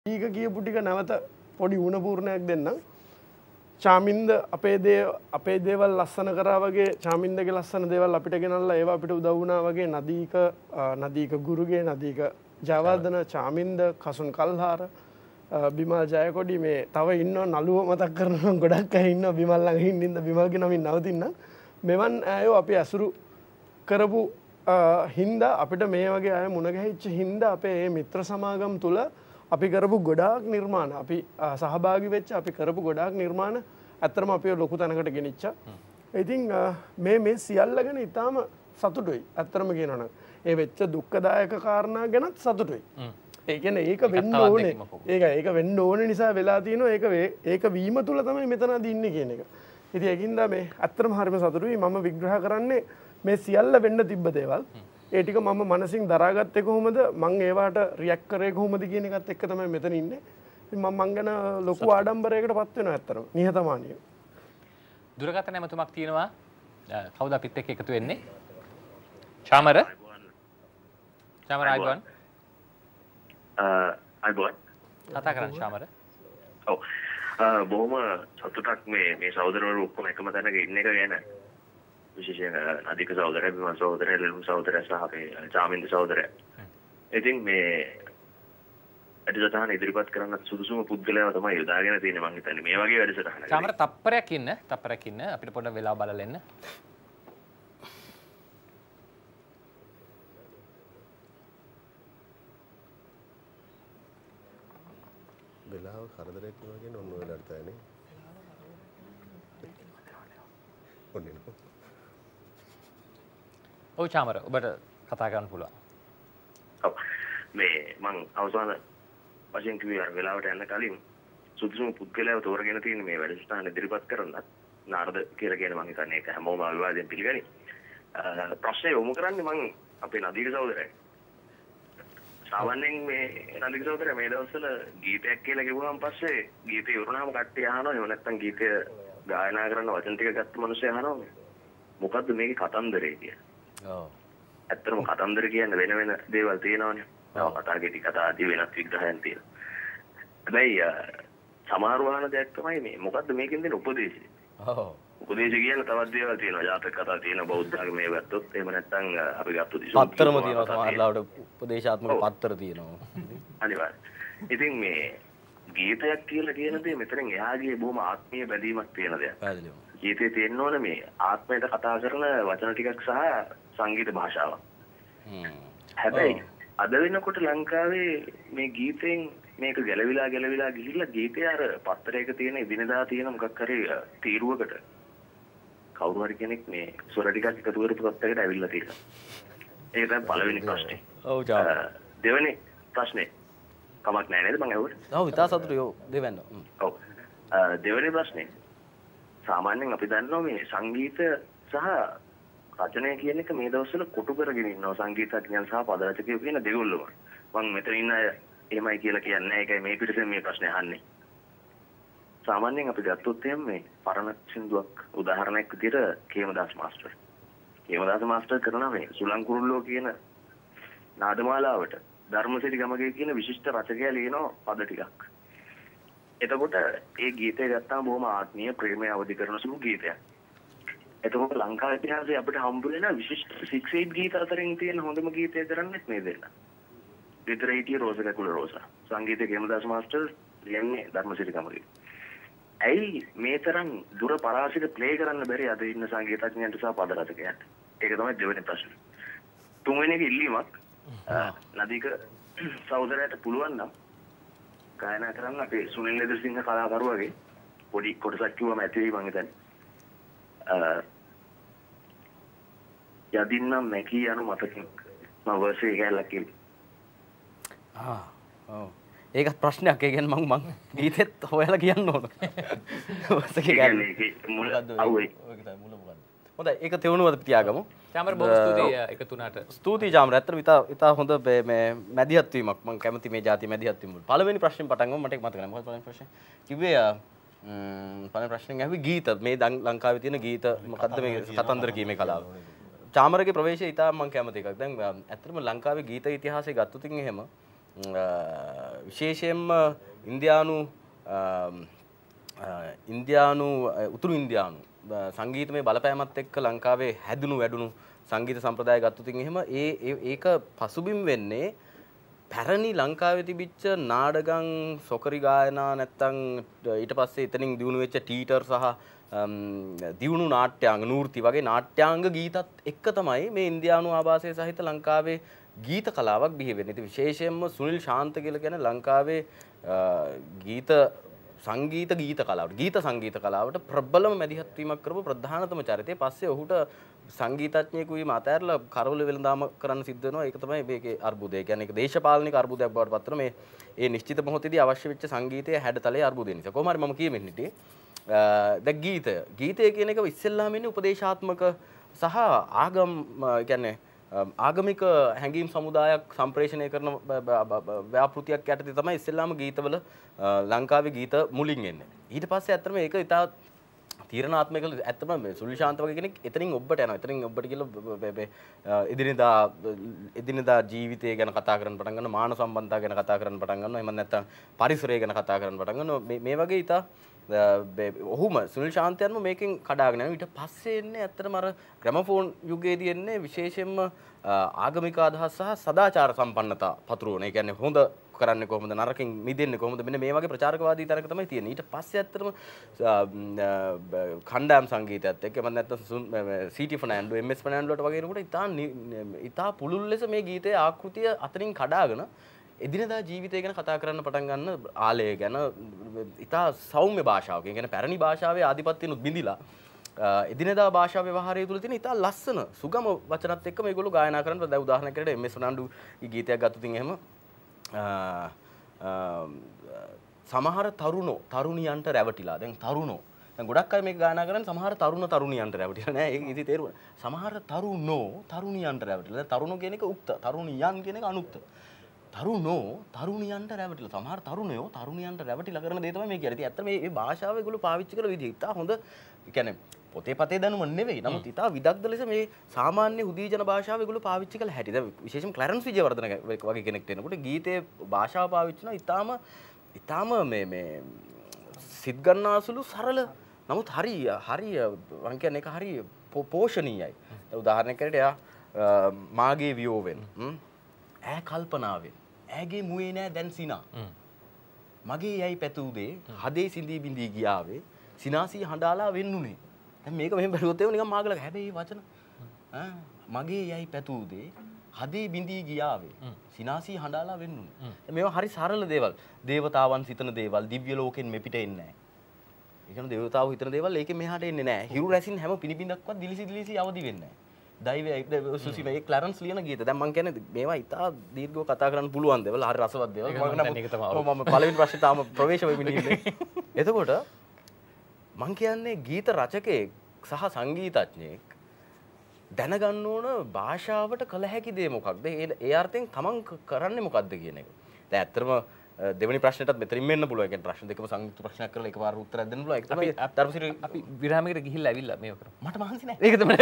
ඊක කියපු ටික නැවත පොඩි උණ පූර්ණයක් දෙන්නම්. චාමින්ද අපේ දේවල් ලස්සන කරා වගේ චාමින්දගේ ලස්සන දේවල් අපිට ගෙනල්ලා ඒවා අපිට උදව් වුණා වගේ නදීක ගුරුගේ නදීක ජයවර්ධන චාමින්ද කසුන් කල්හාර බිමල් ජයකොඩි මේ තව ඉන්නවා නළුව මතක් කරනවා ගොඩක් අය ඉන්නවා බිමල් ළඟ හින්දින්ද බිමල්ගේ නමින් නවතින්න මෙවන් අයෝ අපි අසුරු කරපු හින්දා අපිට මේ වගේ අය මුණ ගැහිච්ච හින්දා අපේ මේ මිත්‍ර සමාගම් තුල අපි කරපු ගොඩාක් නිර්මාණ අපි සහභාගී වෙච්ච අපි කරපු ගොඩාක් නිර්මාණ ඇත්තටම අපි ලොකු තැනකට ගෙනිච්චා. ඉතින් මේ සියල්ල ගැන ඉතාම සතුටුයි. ඇත්තටම කියනවා නම් ඒ වෙච්ච දුක්ඛදායක කාරණා ගැනත් සතුටුයි. ඒ කියන්නේ ඒක වෙන්න ඕනේ. ඒක වෙන්න ඕනේ නිසා වෙලා තියෙනවා. ඒක වීම තුල තමයි මෙතනදී ඉන්නේ කියන එක. ඉතින් ඒකින්ද මේ ඇත්තටම හරිම සතුටුයි. මම විග්‍රහ කරන්නේ මේ සියල්ල වෙන්න තිබ්බ දේවල්. ඒ ටික මම මනසින් දරාගත්තේ කොහොමද මං ඒවට රියැක්ට් කරේ කොහොමද කියන එකත් එක්ක තමයි මෙතන ඉන්නේ. ඉතින් මං ගැන ලොකු ආඩම්බරයකටපත් වෙනවා ඇත්තටම. නිහතමානීව. දුරකථන නැමතුමක් තියෙනවා. කවුද අපිත් එක්ක එකතු වෙන්නේ? චාමර අයිබෝන්. අයිබෝන්. කතා කරන්න චාමර. ඔව්. බොහොම සතුටක් මේ සහෝදරවරු ඔක්කොම එකම තැනක ඉන්න එක ගැන. විශේෂයෙන් අධික සහෝදරය, බිමල් සහෝදරය, ලෙලුම් සහෝදරය සහ අපේ චාමින්ද සහෝදරය. ඉතින් මේ වැඩසටහන ඉදිරිපත් කරන්න සුදුසුම පුද්ගලයාව තමයි යොදාගෙන තියෙන්නේ මං හිතන්නේ මේ වගේ වැඩසටහනක. චාමර තප්පරයක් ඉන්න අපිට පොඩ්ඩක් වෙලාව බලලා එන්න. වෙලාව කරදරයක් වුණා කියන්නේ ඔන්න ඔය ලඩතයනේ. ඔන්න ඔව් චාමර ඔබට කතා කරන්න පුළුවන්. ඔව් මේ මං අවසාන වශයෙන් කිව්වේ අර වෙලාවට යන්න කලින් සුදුසුම පුද්ගලයාව තෝරගෙන තියෙන මේ වැඩසටහන ඉදිරිපත් කරන්නත් නාරද කියලා කියන මං හිතන්නේ ඒක හැමෝම අවිවාදයෙන් පිළිගනි. ප්‍රශ්නේ යොමු කරන්නේ මං අපේ නදීක සහෝදරයා. සාමාන්‍යයෙන් මේ නදීක සහෝදරයා මේ දවස්වල ගීතයක් කියලා කිව්වම පස්සේ ගීතේ ඉවරනම කට්ටිය අහනවා එහෙම නැත්නම් ගීතය ගායනා කරන වචන ටික ගත්ත මිනිස්සු අහනවා මොකද්ද මේකේ කතන්දරේ කියලා. ඔව්. ඇත්තටම කතන්දර කියන්නේ වෙන දේවල් තියෙනවානේ. ඔව් කතා කෙටි කතා ආදී වෙනත් විග්‍රහයන් තියෙනවා. හැබැයි සමහර වහන දෙයක් තමයි මේ මොකද්ද මේකෙන් දෙන උපදේශය. ඔව්. උපදේශය කියන්නේ තවත් දේවල් තියෙනවා. ජාතක කතා තියෙනවා බෞද්ධ ආගමේ ගත්තොත් එහෙම නැත්නම් අපි ගත්තොත් පත්තරම තියෙනවා සමහරවිට උපදේශාත්මක පත්තර තියෙනවා. අනිවාර්යයෙන්. ඉතින් මේ ගීතයක් කියලා කියන දේ මෙතනින් එහාගේ බොහොම ආත්මීය බැඳීමක් තියෙන දෙයක්. පැහැදිලිව. ගීතේ තියෙන්න ඕනේ මේ ආත්මයට කතා කරන වචන ටිකක් සහ සංගීත භාෂාවක්. හැබැයි අද වෙනකොට ලංකාවේ මේ ගීතෙන් මේක ගැලවිලා ගිහිල්ලා ගීතය අර පත්තරයක තියෙන ඉදිනදා තියෙන මොකක් හරි තීරුවකට කවුරු හරි කෙනෙක් මේ ස්වර ටිකක් එකතු කරපු තත්ත්වයකට ඇවිල්ලා තියෙනවා. ඒක තමයි පළවෙනි ප්‍රශ්නේ. ඔව් ජා. දෙවෙනි ප්‍රශ්නේ කමක් නැහැ නේද මම අහුවට? ඔව් ඉතා සතුටුයි ඔව් දෙවන්න. ඔව්. දෙවෙනි ප්‍රශ්නේ සාමාන්‍යයෙන් අපි දන්නවා මේ සංගීත සහ රචනය කියන එක මේ දවස්වල කොටු කරගෙන ඉන්නවා සංගීතඥයන් සහ පද රචකයෝ කියන දෙගොල්ලම. මම මෙතන ඉන්න අය එහෙමයි කියලා කියන්නේ නැහැ. ඒකයි මේ පිටසෙන් මේ ප්‍රශ්නේ අහන්නේ. සාමාන්‍යයෙන් අපි ගත්තොත් එහෙනම් මේ පරණ සින්දුවක් උදාහරණයක් විදිහට කේමදාස මාස්ටර්. කේමදාස මාස්ටර් කරන මේ සුලං කුරුල්ලෝ කියන නාදමාලාවට ධර්මසිරි ගමගේ කියන විශිෂ්ට රචකයා ලියන පද ටිකක්. එතකොට ඒ ගීතය ගත්තාම බොහොම ආත්මීය ප්‍රේමය අවදි කරන සුළු ගීතයක්. එතකොට ලංකා ඉතිහාසයේ අපිට හම්බ වෙන විශිෂ්ට 6-8 ගීත අතරින් තියෙන හොඳම ගීතය කරන්නේ මේ දෙන්න. විතර හිටිය රෝස කකුල රෝසා. සංගීතය කේමදාස මාස්ටර් ලියන්නේ ධර්මසිරි ගමගේ. ඇයි මේ තරම් දුර පරාසික ප්ලේ කරන්න බැරි අද ඉන්න සංගීතඥයන්ට සහ පද රචකයන්ට? ඒක තමයි දෙවෙනි ප්‍රශ්නේ. තුන්වෙනි එක ඉල්ලීමක් නදීක සහෝදරයාට පුළුවන් නම් ගායනා කරන්න අපේ සුනිල් ලෙදර්සිංහ කලාකරුවාගේ පොඩි කොටසක් කිව්වම ඇති වෙයි මං හිතන්නේ. යදින්නම් මැකී යනු මතකින් මම වර්ෂේ ගෑල්ලක් කිව්වා. ඔව්. ඒක ප්‍රශ්නයක්. ඒ කියන්නේ මං ගීතෙත් හොයලා කියන්න ඕන. වර්ෂේ ගෑල්ල. මුල අවුයි. හොඳයි ඒක තෙවුණුවද තියාගමු. චාමර බොහොම ස්තුතියි එකතු වුණාට. ස්තුතියි චාමර. ඇත්තටම ඉතා හොඳ මේ මැදිහත් වීමක්. මම කැමති මේ જાති මැදිහත් වීම. පළවෙනි ප්‍රශ්නේ පටන් ගමු. මට ඒක මතක නැහැ. මොකද පළවෙනි ප්‍රශ්නේ? කිව්වේ පළවෙනි ප්‍රශ්නේ ඇහුවේ ගීත. මේ ලංකාවේ තියෙන ගීත මොකද්ද මේ කතන්දර කීමේ කලාව. චාමරගේ ප්‍රවේශය ඉතා මම කැමති එකක්. දැන් ඇත්තටම ලංකාවේ ගීත ඉතිහාසය ගත්තොත් එහෙම විශේෂයෙන්ම ඉන්දියානු උතුරු ඉන්දියානු සංගීතමය බලපෑමත් එක්ක ලංකාවේ හැදුණු වැඩුණු සංගීත සම්ප්‍රදාය ගත්තොත් එහෙම ඒක පසුබිම් වෙන්නේ පැරණි ලංකාවේ තිබිච්ච නාඩගම් සොකරි ගායනා නැත්තම් ඊට පස්සේ එතනින් දිනු වෙච්ච ටීටර් සහ දියුණු නාට්‍යාංග නූර්ති වගේ නාට්‍යාංග ගීතත් එක්ක තමයි මේ ඉන්දියානු ආభాසය සහිත ලංකාවේ ගීත කලාවක් බිහි වෙන්නේ. ඉතින් විශේෂයෙන්ම සුනිල් ශාන්ත කියලා කියන ලංකාවේ සංගීත සංගීත කලාවට ප්‍රබලම මැදිහත් වීමක් කරපු ප්‍රධානතම චරිතය. පස්සේ ඔහුට සංගීතඥයෙකු වීම අතහැරලා කරවල වෙළඳාම කරන්න සිද්ධ වෙනවා. ඒක තමයි මේකේ අර්බුදය. කියන්නේ ඒක දේශපාලනික අර්බුදයක් බවට පත් වෙන මේ නිශ්චිත මොහොතේදී අවශ්‍ය වෙච්ච සංගීතයේ හැඩතලයේ අර්බුදය නිසා. කොහොම හරි මම කියමින් හිටියේ දැන් ගීතය කියන එක ඉස්සෙල්ලාම ඉන්නේ උපදේශාත්මක සහ කියන්නේ ආගමික හැඟීම් සමුදායක් සම්ප්‍රේෂණය කරන ව්‍යාපෘතියක් යටතේ තමයි ඉස්සෙල්ලාම ගීතවල ලංකාවේ ගීත මුලින් එන්නේ. ඊට පස්සේ ඇත්තටම ඒක ඉතා තීරණාත්මක ඇත්තම මේ සුනිල් ශාන්ත වගේ කෙනෙක් එතනින් ඔබට යනවා. එතනින් ඔබට කියලා එදිනෙදා ජීවිතය ගැන කතා කරන්න පටන් ගන්නවා. මානව සම්බන්ධතා ගැන කතා කරන්න පටන් ගන්නවා. එහෙම නැත්නම් පරිසරය ගැන කතා කරන්න පටන් ගන්නවා. මේ වගේ ඉතා ඔහුම සුනිල් ශාන්තයන්ම මේකෙන් කඩාගෙන යනවා. ඊට පස්සේ එන්නේ ඇත්තටම අර ග්‍රැමෆෝන් යුගයේදී එන්නේ විශේෂයෙන්ම ආගමික අදහස් සහ සදාචාර සම්පන්නතා පතුරවන. ඒ කියන්නේ හොඳ කරන්නේ කොහොමද, නරකින් මිදෙන්නේ කොහොමද, මෙන්න මේ වගේ ප්‍රචාරකවාදී තරක තමයි තියෙන්නේ. ඊට පස්සේ ඇත්තටම කණ්ඩායම් සංගීතයත් එක්ක එමන් නැත්නම් සීටි ෆර්නෑන්ඩෝ එම්.එස්. ෆර්නෑන්ඩෝට වගේ කෙනෙකුට ඉතා පුළුල් ලෙස මේ ගීතයේ ආකෘතිය අතරින් කඩාගෙන එදිනෙදා ජීවිතය ගැන කතා කරන්න පටන් ගන්න ආලය ගැන ඉතා සෞම්‍ය භාෂාවකින්, කියන්නේ පැරණි භාෂාවේ ආධිපත්‍යනුත් බිඳිලා එදිනෙදා භාෂා ව්‍යවහාරය තුළ තියෙන ඉතා ලස්සන සුගම වචනත් එක්ක මේගොල්ලෝ ගායනා කරනවා. දැන් උදාහරණයක් විදිහට එම්.එස්. ෆර්නෑන්ඩෝගේ ගීතයක් ගත්තොත් එහෙම සමහර තරුණියන්ට රැවටිලා. දැන් දැන් ගොඩක් අය මේක ගායනා කරන්නේ සමහර තරුණියන්ට රැවටිලා නෑ. ඒක ඉතින් තේරුණා. සමහර තරුණියන්ට රැවටිලා. දැන් තරුණ කියන එක උක්ත, තරුණියන් කියන එක අනුක්ත. තරුණියන්ට රැවටිලා. සමහර තරුණයෝ තරුණියන්ට රැවටිලා කරන දේ තමයි මේ කියන්නේ. ඉතින් ඇත්තට මේ භාෂාව ඒගොල්ලෝ පාවිච්චි කරන විදිහ ඉතා හොඳ. ඒ කියන්නේ පොතේ පතේ දැනුම නෙවෙයි. නමුත් ඉතා විදග්ධ ලෙස මේ සාමාන්‍ය හුදීජන භාෂාව ඒගොල්ලෝ පාවිච්චි කළ හැටි. දැන් විශේෂයෙන්ම ක්ලැරන්ස් විජේවර්ධන වගේ කෙනෙක්ට එනකොට ගීතයේ භාෂාව පාවිච්චි කරනවා ඉතාම මේ සිත් ගන්නාසුළු සරල. නමුත් හරි මම කියන්නේ ඒක හරි පෝෂණීයයි. උදාහරණයක් ඇරෙට එයා මාගේ වියෝවෙන් ඈ කල්පනාවෙන් ඈගේ මුවේ නෑ දැන් සිනා මගේ යයි පැතුදේ හදේ සිඳී බිඳී ගියාවේ සිනාසී හඬාලා වෙන්නුනේ. දැන් මේක මෙහෙම බැලුවොත් එහෙම නිකන් මාගලක හැබැයි වචන මගේ යයි පැතුදේ හදේ බිඳී ගියාවේ සිනාසී හඬාලා වෙන්නුනේ. මේවා හරි සරල දේවල්. දේවතාවන් සිතන දේවල් දිව්‍ය ලෝකෙන් මෙපිට එන්නේ නැහැ. ඒ කියන්නේ දේවතාවෝ හිතන දේවල් ඒකෙන් මෙහාට එන්නේ නැහැ. හිරු රැසින් හැම පිනිබිඳක්වත් දිලිසි අවදි වෙන්නේ නැහැ. දෛවය සුසි මේ ක්ලැරන්ස් ලියන ගීත. දැන් මම කියන්නේ මේවා ඉතා දීර්ඝව කතා කරන්න පුළුවන් දේවල්, හරි රසවත් දේවල්. මම පළවෙනි ප්‍රශ්නේ තාම ප්‍රවේශ වෙමින් ඉන්නේ. එතකොට මම කියන්නේ ගීත රචකයෙක් සහ සංගීතඥයෙක් දැනගන්න ඕන භාෂාවට කළ හැකි දේ මොකක්ද? ඒ අර්ථයෙන් තමන් කරන්නේ මොකක්ද කියන එක. දැන් ඇත්තටම දෙවෙනි ප්‍රශ්නෙටත් මෙතනින් එන්න පුළුවන්. ඒ කියන්නේ ප්‍රශ්න දෙකම සංයුක්ත ප්‍රශ්නයක් කරලා එකපාර උත්තරයක් දෙන්න පුළුවන්. ඒක තමයි ධර්මසිරි අපි විරාමයකට ගිහිල්ලා ඇවිල්ලා මේක කරමු. මට මහන්සි නෑ. ඒක තමයි.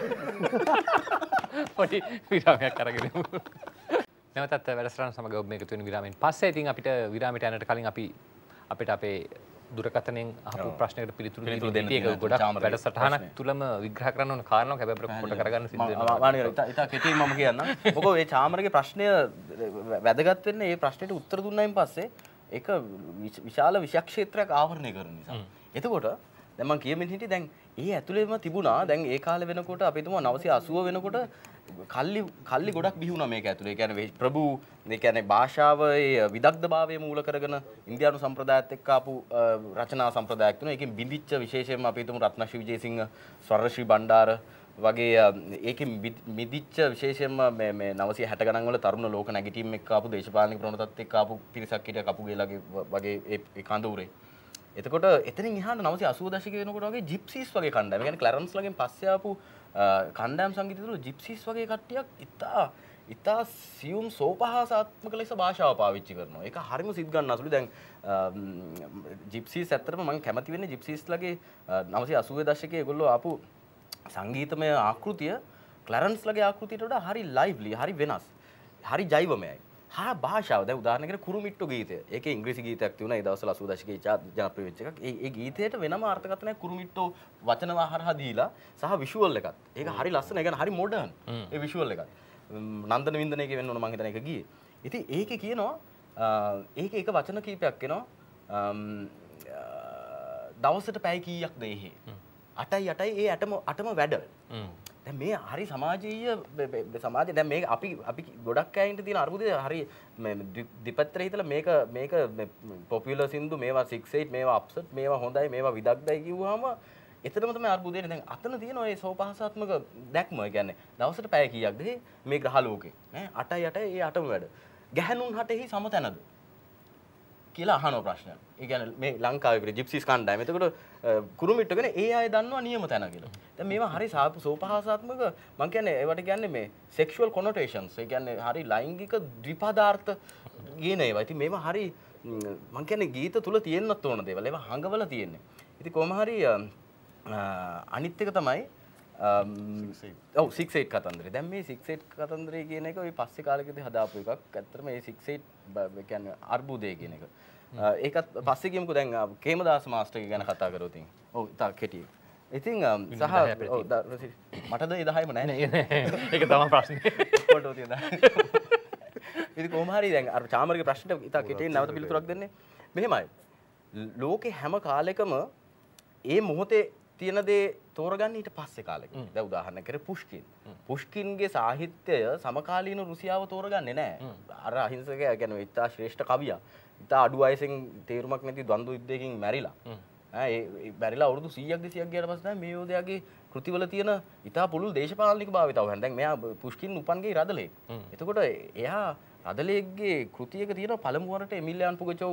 පොඩි විරාමයක් අරගෙන ඉමු. නැවතත් වැඩසටහන සමග ඔබ මේක තුන විරාමයෙන් පස්සේ ඉතින් අපිට විරාමයට යන්නට කලින් අපිට අපේ දුරකථනයෙන් අහපු ප්‍රශ්නයකට පිළිතුරු දෙන්න ඒක ගොඩක් වැඩසටහනක් තුලම විග්‍රහ කරන්න ඕන කාරණාවක්. හැබැයි අපිට කොට කරගන්න සිද්ධ වෙනවා. මානිය ඉතා කෙටියෙන් මම කියන්නම්. මොකද මේ චාමරගේ ප්‍රශ්නය වැදගත් වෙන්නේ මේ ප්‍රශ්නෙට උත්තර දුන්නායින් පස්සේ ඒක විශාල විෂය ක්ෂේත්‍රයක් ආවරණය කරන නිසා. එතකොට දැන් මම කියමින් හිටියේ දැන් ඒ ඇතුළේම තිබුණා. දැන් ඒ කාලේ වෙනකොට අපි හිතමු 980 වෙනකොට කල්ලි ගොඩක් බිහි වුණා මේක ඇතුළේ. ඒ කියන්නේ ප්‍රභූ, ඒ කියන්නේ භාෂාවේ විදග්ධභාවය මූල කරගෙන ඉන්දියානු සම්ප්‍රදායත් එක්ක ආපු රචනා සම්ප්‍රදායක් තුන. ඒකෙන් බිඳිච්ච විශේෂයෙන්ම අපි හිතමු රත්නශ්‍රී විජේසිංහ, ස්වර්ණශ්‍රී බණ්ඩාර වගේ ඒකෙන් මිදිච්ච විශේෂයෙන්ම මේ 960 ගණන් වල තරුණ ලෝක නැගිටීම් එක්ක ආපු දේශපාලනික ප්‍රවණතාවත් එක්ක ආපු පිරිසක් හිටිය කපුගේලාගේ වගේ ඒ කඳවුරේ. එතකොට එතනින් එහාට 980 දශකයේ වෙනකොට වගේ ජිප්සීස් වගේ කණ්ඩායම්. ඒ කියන්නේ ක්ලැරන්ස් ලගෙන් පස්සේ ආපු කණ්ඩායම් සංගීතය තුළ ජිප්සීස් වගේ කට්ටියක් ඉතා සියුම් සෝපහාසාත්මක ලෙස භාෂාව පාවිච්චි කරනවා. ඒක හරිම සිත් ගන්නාසුළු. දැන් ජිප්සීස් ඇත්තටම මම කැමති වෙන්නේ ජිප්සීස්ලගේ 980 දශකයේ ඒගොල්ලෝ ආපු සංගීතමය ආකෘතිය ක්ලැරන්ස්ලගේ ආකෘතියට වඩා හරි ලයිව්ලි, හරි වෙනස්, හරි ජෛවමයයි. භාෂාව දැන් උදාහරණයකට කුරුමිට්ටු ගීතය. ඒකේ ඉංග්‍රීසි ගීතයක් තිබුණා ඒ දවස්වල 80 දශකයේ ජනප්‍රිය වෙච්ච එකක්. ඒ ගීතයට වෙනම අර්ථකථනයක් කුරුමිට්ටු වචන හරහා දීලා සහ විෂුවල් එකත්. ඒක හරි ලස්සන. ඒ කියන්නේ හරි මොඩර්න්. ඒ විෂුවල් එකත්. නන්දන වින්දන එකේ වෙන්න ඕන මං හිතන එක ගියේ. ඉතින් ඒකේ කියනවා ඒකේ එක වචන කීපයක් එනවා. දවසට පැය කීයක් දෙහි 8යි ඒ 8ම වැඩ. දැන් මේ හරි සමාජීය සමාජය දැන් මේක අපි ගොඩක් අයින්ට තියෙන අරුබුදය හරි දෙපැත්තට හිතලා මේක පොපියුලර් සින්දු මේවා 6-8 මේවා අප්සෙට් මේවා හොඳයි මේවා විදග්ධයි කිව්වහම එතනම තමයි අරුබුදේ. දැන් අතන තියෙන ඔය සෝපහාසාත්මක දැක්ම. ඒ කියන්නේ දවසට පැය කීයක්ද මේ ග්‍රහ ලෝකේ ඈ 8යි ඒ 8ම වැඩ. ගැහණුන් හටෙහි සමතැනද කියලා අහන ප්‍රශ්නයක්. ඒ කියන්නේ මේ ලංකාවේ ජිප්සිස් කණ්ඩායම. එතකොට කුරුමිට්ටු කියන්නේ ඒ අය දන්නවා නියම තැන කියලා. දැන් මේවා හරි සෝපහාසාත්මක මම කියන්නේ ඒවට කියන්නේ මේ sexual connotations. ඒ කියන්නේ හරි ලෛංගික ද්විපදාර්ථ කියන ඒවා. ඉතින් මේවා හරි මම කියන්නේ ගීත තුල තියෙන්නත් ඕන දේවල්. ඒවා හංගවල තියෙන්නේ. ඉතින් කොහොම හරි අනිත් එක තමයි 6-8 කතන්දරේ. දැන් මේ 6-8 කතන්දරේ කියන එක ওই පස්සේ කාලෙකදී හදාපු එකක්. ඇත්තටම මේ 6-8 කියන්නේ අර්බුදය කියන එක. ඒකත් පස්සේ කියමුකෝ දැන් කේමදාස මාස්ටර් ගැන කතා කරොත් ඉතින්. ඔව් තා කෙටි. ඉතින් සහ මටද ඒ 10ම නැහැ නේ. ඒක තමයි ප්‍රශ්නේ. ෆොටෝ තියෙන 10. ඉතින් කොහොම හරි දැන් අර චාමර්ගේ ප්‍රශ්නෙට ඉතා කෙටියෙන් නැවත පිළිතුරක් දෙන්නේ. මෙහෙමයි. ලෝකේ හැම කාලෙකම ඒ මොහොතේ තියෙන දේ තෝරගන්න ඊට පස්සේ කාලෙක. දැන් උදාහරණයක් කරේ පුෂ්කින්. පුෂ්කින්ගේ සාහිත්‍යය සමකාලීන රුසියාව තෝරගන්නේ නැහැ. අර අහිංසකයා කියන්නේ ඉතා ශ්‍රේෂ්ඨ කවියා. ඉතා අඩු වයසෙන් තේරුමක් නැති ද්වන්ද්ව යුද්ධයකින් මැරිලා. ඒ මැරිලා අවුරුදු 100ක් 200ක් ගියාට පස්සේ තමයි මේ යෝධයාගේ කෘතිවල තියෙන ඉතා පුළුල් දේශපාලනික භාවිතාව හොයන. දැන් මෙයා පුෂ්කින් උපන්ගේ රදලෙක්. එතකොට එයා රදලෙක්ගේ කෘතියක තියෙන පළමු වරට එමිලියාන් පුගචෝව්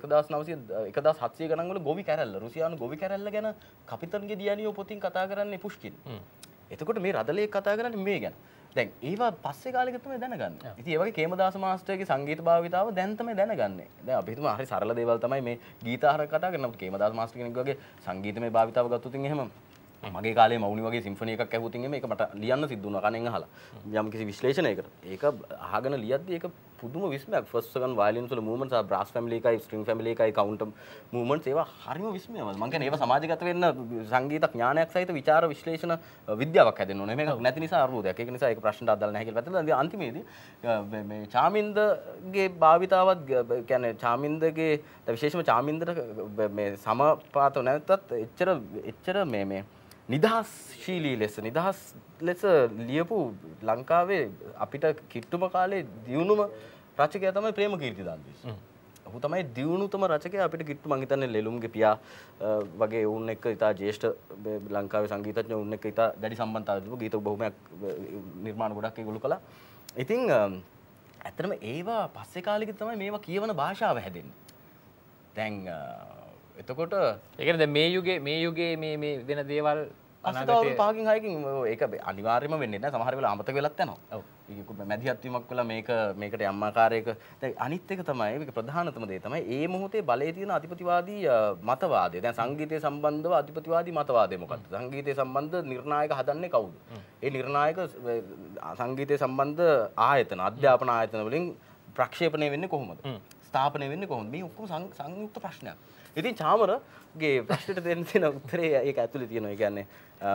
1700 ගණන් වල ගොවි කැරැල්ල රුසියානු ගොවි කැරැල්ල ගැන කපිතන්ගේ දියණියෝ පොතින් කතා කරන්නේ පුෂ්කින්. එතකොට මේ රදලෙක් කතා කරන්නේ මේ ගැන. දැන් ඒවා පස්සේ කාලෙක තමයි දැනගන්නේ. ඉතින් ඒ වගේ කේමදාස මාස්ටර්ගේ සංගීත භාවිතාව දැන් තමයි දැනගන්නේ. දැන් අපි හිතමු හරි සරල දේවල් තමයි මේ ගීතාහාර කතා කරනකොට කේමදාස මාස්ටර් කෙනෙක් වගේ සංගීතමය භාවිතාව ගත්තොත් එහෙම මගේ කාලේ මෞනි වගේ සිම්ෆොනි එකක් ඇහුවොත් එහෙම ඒක මට ලියන්න සිද්ධ වුණා කණෙන් අහලා. යම් කිසි විශ්ලේෂණයකට. ඒක අහගෙන ලියද්දි ඒක පුදුම විස්මයක්. ෆස්ට් සෙකන්ඩ් වයලින්ස් වල මූවමන්ට්ස් ආ බ්‍රාස් ෆැමිලි එකයි ස්ට්‍රින්ග් ෆැමිලි එකයි කවුන්ටර් මූවමන්ට්ස් ඒවා හරිම විස්මයවල. මම කියන්නේ ඒවා සමාජගත වෙන්න සංගීත ඥානයක් සහිත විචාර විශ්ලේෂණ විද්‍යාවක් හැදෙන්න ඕනේ. මේක නැති නිසා අරුබුදයක්. ඒක නිසා ඒක ප්‍රශ්නට අදාළ නැහැ කියලා පැත්තට. අන්තිමේදී මේ චාමින්දගේ භාවිතාවත් කියන්නේ චාමින්දගේ විශේෂම චාමින්දට මේ සමපාත නැත්තත් එච්චර මේ නිදහස්ශීලී ලෙස නිදහස් ලෙස ලියපු ලංකාවේ අපිට කිට්ටුම කාලේ දියුණුම රචකයා තමයි ප්‍රේමකීර්ති දාල්විස්. ඔහු තමයි දියුණුතම රචකයා අපිට කිට්ටු මං හිතන්නේ ලෙලුම්ගේ පියා වගේ වුන් එක්ක ඉතා ජ්‍යෙෂ්ඨ ලංකාවේ සංගීතඥයෝ වුන් එක්ක ඉතා දැඩි සම්බන්ධතාවයක් තිබුණා. ගීත බොහොමයක් නිර්මාණ ගොඩක් ඒගොල්ලෝ කළා. ඉතින් ඇත්තටම ඒවා පස්සේ කාලෙක තමයි මේවා කියවන භාෂාව හැදෙන්නේ. දැන් එතකොට ඒකනේ දැන් මේ යුගයේ මේ වෙන දේවල් අනාගතේ පහකින් හයකින් ඒක අනිවාර්යයෙන්ම වෙන්නේ නැහැ. සමහර වෙලාව අමතක වෙලත් යනවා. ඔව්. ඒක මැදිහත් වීමක් වෙලා මේකට යම් ආකාරයක දැන් අනිත් එක තමයි මේක ප්‍රධානතම දේ තමයි මේ මොහොතේ බලයේ තියෙන අධිපතිවාදී මතවාදය. දැන් සංගීතය සම්බන්ධව අධිපතිවාදී මතවාදය මොකක්ද? සංගීතය සම්බන්ධ නිර්ණායක හදන්නේ කවුද? ඒ නිර්ණායක සංගීතය සම්බන්ධ ආයතන අධ්‍යාපන ආයතන වලින් ප්‍රක්ෂේපණය වෙන්නේ කොහොමද? ස්ථාපනය වෙන්නේ කොහොමද? මේ ඔක්කොම සංයුක්ත ප්‍රශ්නයක්. ඉතින් චාමරගේ ප්‍රශ්නෙට දෙන්න තියෙන උත්තරේ ඒක ඇතුලේ තියෙනවා. ඒ කියන්නේ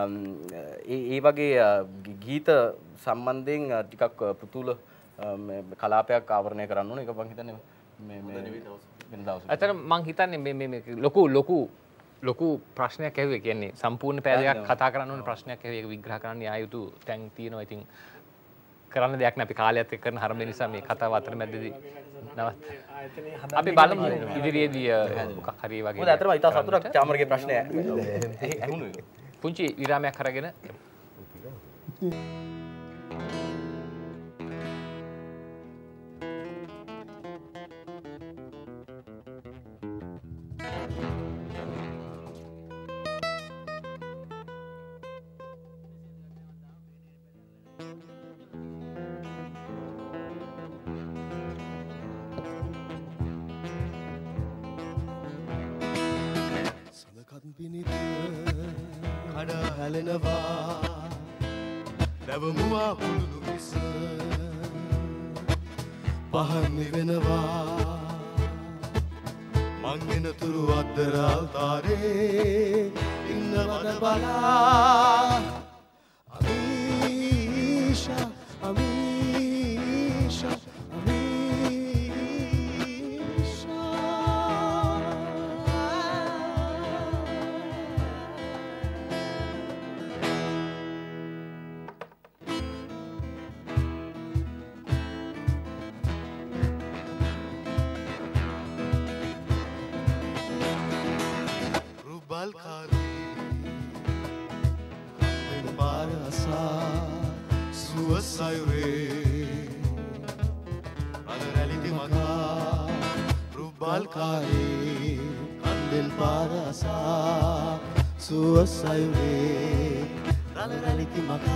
ඒ වගේ ගීත සම්බන්ධයෙන් ටිකක් පෘතුල කලාපයක් ආවරණය කරන්න ඕනේ. ඒක මම හිතන්නේ මේ වෙන දවසක. අතන මම හිතන්නේ මේ ලොකු ප්‍රශ්නයක් ඇහුවේ. කියන්නේ සම්පූර්ණ පැය දෙකක් කතා කරන්න ඕනේ ප්‍රශ්නයක් ඇහුවේ. ඒක විග්‍රහ කරන්න යා යුතු තැන් තියෙනවා. ඉතින් කරන්න දෙයක් නෑ. අපි කාලයත් එක්ක කරන හරම නිසා මේ කතාව අතරමැදදී නවත්ත. අපි බලමු ඉදිරියේදී මොකක් හරි වගේ. මොකද අතරම ඉතා සතුටක් චාමරගේ ප්‍රශ්නය ඇහුණු එක. පුංචි විරාමයක් අරගෙන කඩා හැලෙනවා නැවමුවා පුරුදු මිස පහන් වෙනවා මං එනතුරු අද්දරාල් තාරේ ඉන්නවද බලා Amisha Amisha Sayure ralaraliti maka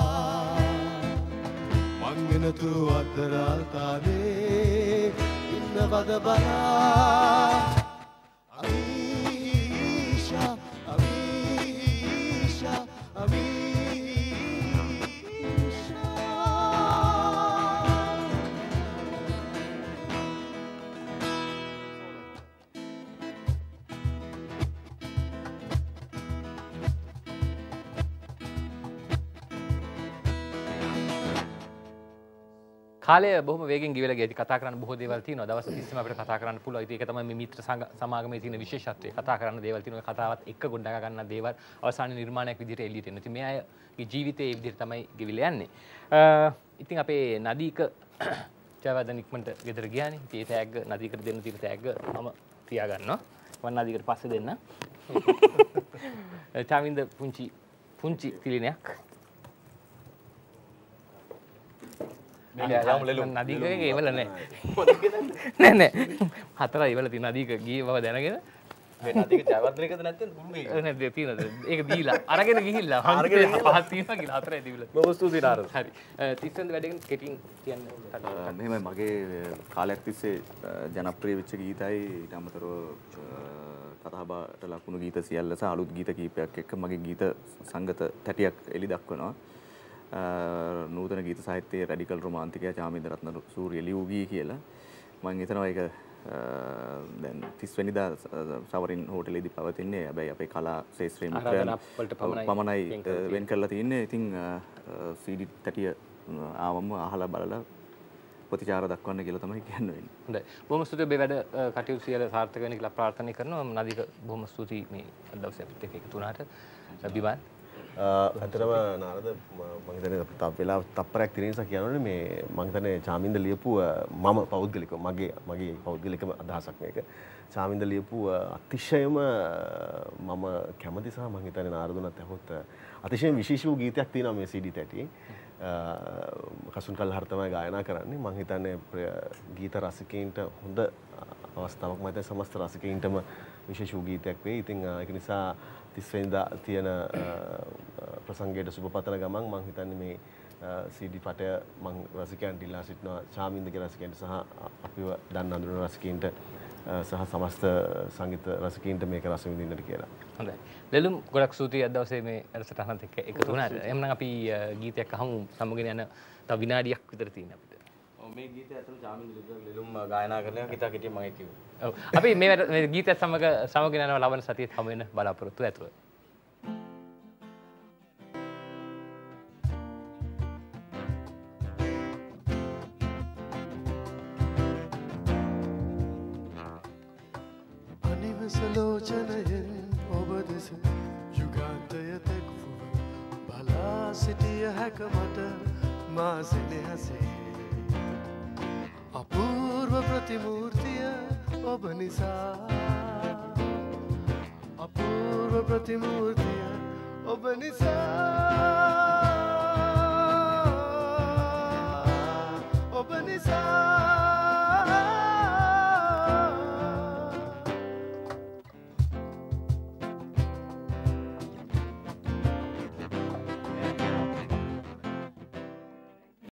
mangenatu addaral tade innavada bala amisha amisha amisha කාලය බොහොම වේගෙන් ගිවිලා ගියා. ඉතින් කතා කරන්න බොහෝ දේවල් තියෙනවා. දවස් 30ම අපිට කතා කරන්න පුළුවන්. ඉතින් ඒක තමයි මේ මිත්‍ර සමාගමේ තියෙන විශේෂත්වය. කතා කරන්න දේවල් තියෙනවා. කතාවත් එක්ක ගොඩනගා ගන්න දේවල් අවසානයේ නිර්මාණයක් විදිහට එළියට එනවා. ඉතින් මේ අයගේ ජීවිතේ ඒ විදිහට තමයි ගෙවිලා යන්නේ. ඉතින් අපේ නදීක ජයවර්ධන ඉක්මනට ගෙදර ගියානේ. ඉතින් ඒ තෑග්ග නදීකට දෙන්න තියෙන තෑග්ග මම තියා ගන්නවා. මම නදීකට පස්සේ දෙන්න. චාමින්ද පුංචි තිලිනයක්. නදීකගේ ඒවල නෑ නෑ හතර ඉවල තියෙන නදීක ගියේ බව දැනගෙන නදීක ජයවර්ධනකද නැත්නම් දුන්නේ නෑ තියෙනද ඒක දීලා අරගෙන ගිහිල්ලා අරගෙන පහක් තියෙනවා කියලා හතරයි දීලා බොහොම ස්තුතියි නාරද හරි 30 වෙනි වැඩේකින් කෙටින් කියන්න මෙහෙමයි මගේ කාලයක් තිස්සේ ජනප්‍රිය වෙච්ච ගීතයි ඊට අමතරව කතාබහට ලකුණු ගීත සියල්ල සහ අලුත් ගීත කීපයක් එක්ක මගේ ගීත සංගත තැටියක් එලි දක්වනවා නූතන ගීත සාහිත්‍යයේ රැඩිකල් රොමාන්ටිකයා චාමින්ද රත්නසූරිය ලියූ ගී කියලා මම හිතනවා ඒක දැන් 30 වෙනිදා සවරින් හෝටලෙදී පවතින්නේ හැබැයි අපේ කලා ශාස්ත්‍රීය මිත්‍රයන් පමණයි වෙන් කරලා තියෙන්නේ ඉතින් CD තැටිය ආවම අහලා බලලා ප්‍රතිචාර දක්වන්න කියලා තමයි කියන්න වෙන්නේ හොඳයි බොහොම ස්තුතියි ඔබේ වැඩ කටයුතු සියල්ල සාර්ථක වෙන්න කියලා ප්‍රාර්ථනා කරනවා නදීක බොහොම ස්තුතියි මේ දවසේ අපිත් එක්ක එකතු වුණාට බිමන් ඇතරම නාරද මම හිතන්නේ තව වෙලා තප්පරයක් තියෙන නිසා කියනවනේ මේ මම හිතන්නේ චාමින්ද ලියපු මම පෞද්ගලිකව මගේ පෞද්ගලිකම අදහසක් මේක චාමින්ද ලියපු අතිශයම මම කැමති සහ මම හිතන්නේ නාරදුනත් ඇහුවොත් අතිශයම විශේෂ වූ ගීතයක් තියෙනවා මේ CD තැටියේ කසුන් කල්හර තමයි ගායනා කරන්නේ මම හිතන්නේ ගීත රසිකයින්ට හොඳ අවස්ථාවක් මම හිතන්නේ සමස්ත රසිකයින්ටම විශේෂ වූ ගීතයක් වෙයි ඉතින් ඒක නිසා 30 වෙනිදා තියෙන ප්‍රසංගයට සුබපතන ගමන් මම හිතන්නේ මේ CD පටය මම රසිකයන්ට ඉල්ලා සිටිනවා චාමින්දගේ රසිකයන්ට සහ අපිව දන්න අඳුරන රසිකයන්ට සහ සමස්ත සංගීත රසිකයන්ට මේක රස විඳින්නට කියලා. හොඳයි. ලෙලුම් ගොඩක් ස්තුතියි අද දවසේ මේ වැඩසටහනත් එක්ක එකතු වුණාට. එහෙනම් අපි ගීතයක් අහමු සමුගෙන යන තව විනාඩියක් විතර තියෙන අපිට. මේ ගීතය ඇතුළේ චාමින්ද ලෙලුම් ගායනා කරලා හිතා හිටියේ මම කිව්වා. ඔව්. අපි මේ ගීතයත් සමගගෙන යනවා ලබන සතියේත් හමු වෙන බලාපොරොත්තු ඇතුව. අනිවසලෝචනයෙන් ඔබ දෙස යුගාන්තය තෙක්වුව බලා සිටිය හැක මට මා සෙනෙහසේ අපූර්ව ප්‍රතිමූර්තිය ඔබ නිසා අපූර්ව ප්‍රතිමූර්තිය ඔබ නිසා ඔබ නිසා